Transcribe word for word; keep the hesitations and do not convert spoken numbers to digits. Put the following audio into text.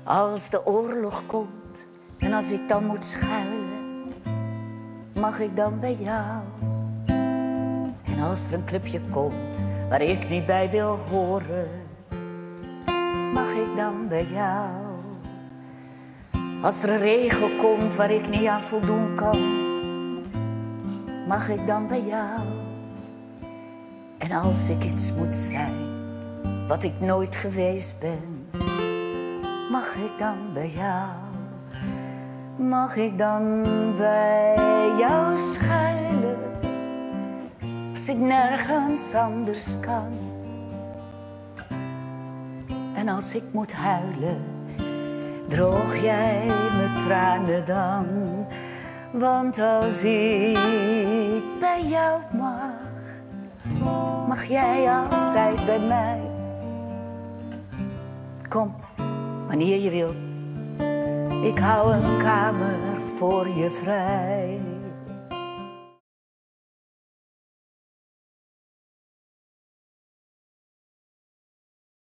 Als de oorlog komt en als ik dan moet schuilen, mag ik dan bij jou? En als er een clubje komt waar ik niet bij wil horen, mag ik dan bij jou? Als er een regel komt waar ik niet aan voldoen kan, mag ik dan bij jou? En als ik iets moet zijn wat ik nooit geweest ben, mag ik dan bij jou? Mag ik dan bij jou schuilen, als ik nergens anders kan? En als ik moet huilen, droog jij mijn tranen dan? Want als ik bij jou mag, mag jij altijd bij mij. Kom, wanneer je wilt, ik hou een kamer voor je vrij.